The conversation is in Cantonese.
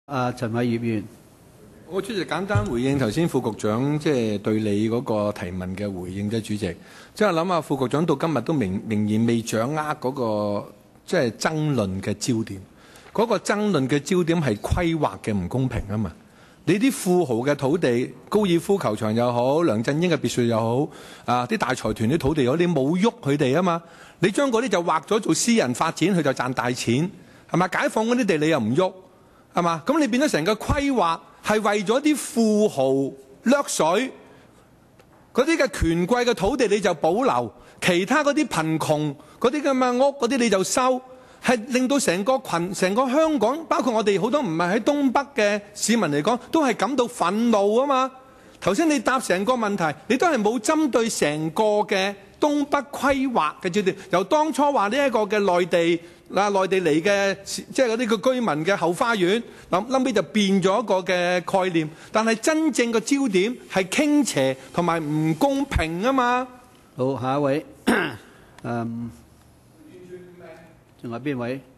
陳偉業議員， 我主席簡單回應頭先副局長對你嗰個提問嘅回應啫，主席。即係諗下副局長到今日都仍然未掌握嗰個爭論嘅焦點。嗰個爭論嘅焦點係規劃嘅唔公平啊嘛。你啲富豪嘅土地，高爾夫球場又好，梁振英嘅別墅又好，啲大財團啲土地又好，你冇喐佢哋啊嘛。你將嗰啲就劃咗做私人發展，佢就賺大錢，係嘛？解放嗰啲地你又唔喐，係嘛？咁你變咗成個規劃係為咗啲富豪掠水，嗰啲嘅權貴嘅土地你就保留，其他嗰啲貧窮嗰啲咁嘅屋嗰啲你就收。係令到成個香港，包括我哋好多唔係喺東北嘅市民嚟講，都係感到憤怒啊嘛！頭先你答成個問題，你都係冇針對成個嘅東北規劃嘅焦點。由當初話呢一個嘅內地嚟嘅，即係嗰啲個居民嘅後花園，後尾就變咗一個嘅概念。但係真正嘅焦點係傾斜同埋唔公平啊嘛！ 好，下一位，仲有邊位？